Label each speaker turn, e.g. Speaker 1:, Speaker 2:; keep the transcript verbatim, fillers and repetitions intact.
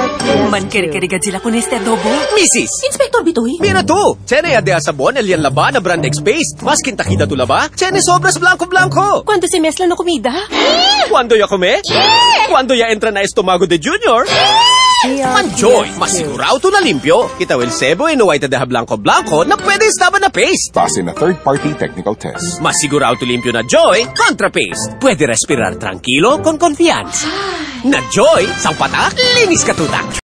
Speaker 1: Mancaricariga sila con este adobo.
Speaker 2: Misis!
Speaker 3: Inspector Bitoy.
Speaker 2: Mira tu! Tiene ya de sabon el yan laba na brand X paste. Mas kintakida tu laba. Tiene sobras blanco-blanco.
Speaker 1: Cuando se mezcla no comida?
Speaker 2: Cuando ya come? Cuando ya entra na estomago de Junior? Manjoy! Mas sigurado tu na limpyo. Kita el sebo e no ay tadaha blanco-blanco na pwede estaba na paste.
Speaker 4: Base na third-party technical test.
Speaker 2: Mas sigurado tu limpyo na Joy contra paste. Pwede respirar tranquilo con confianza. Na Joy, sang patak, linis katutak.